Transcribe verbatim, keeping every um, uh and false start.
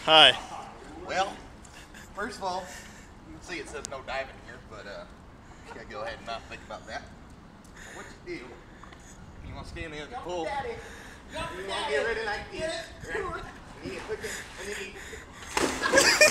Hi. Well, first of all, you can see it says no diving here, but uh, you gotta go ahead and not think about that. What you do, you want to stand there at the pool, and you want to get ready like this. Right? And then you put this, and then you